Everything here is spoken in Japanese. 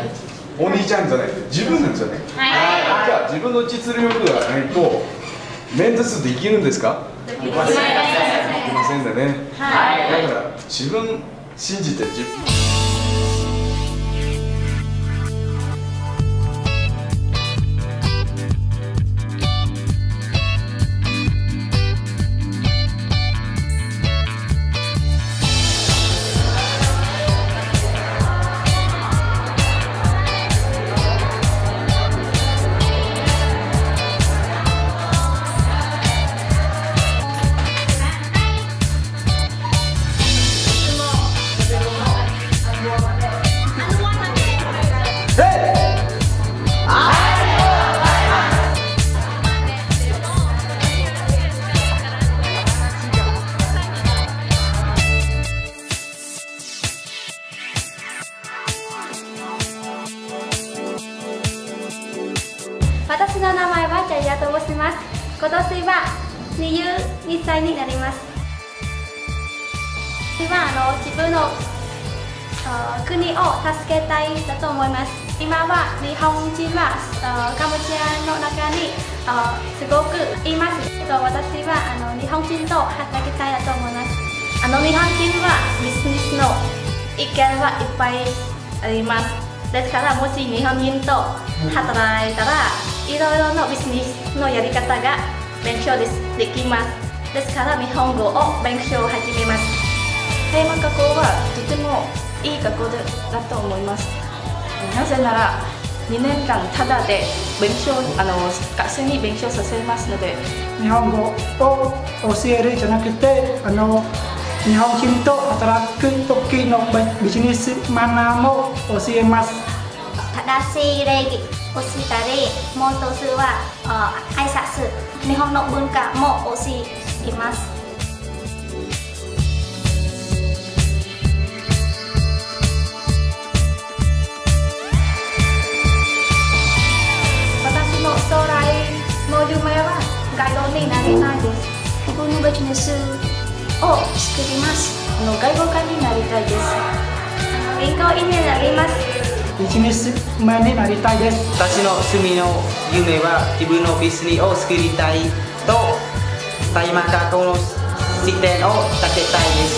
お兄ちゃんじゃない、自分なんじゃない。じゃあ自分の実力がないと面接できるんですか？できませんだね。だから自分信じて自分。 私の名前はジャイアと申します。今年は22歳になります。今自分の国を助けたいだと思います。今は日本人はカンボジアの中にすごくいます。私は日本人と働きたいだと思います。日本人はビジネスの意見はいっぱいあります。ですからもし日本人と働いたらいろいろなビジネスのやり方が勉強できます。ですから日本語を勉強を始めます。 葉山学校はとてもいい学校だと思います。なぜなら2年間ただで学生に勉強させますので、 日本語を教えるじゃなくて日本人と働く時のビジネスマナーも教えます。 正しい礼儀をしたり、もう一つは挨拶、日本の文化も教えます。私の将来の夢はガイドになりたいです。自分のビジネスを作ります。 外国家になりたいです。 銀行員になります。 ビジネスマンになりたいです。 私の趣味の夢は自分のビジネスを作りたいと、葉山学校の支店を立てたいです。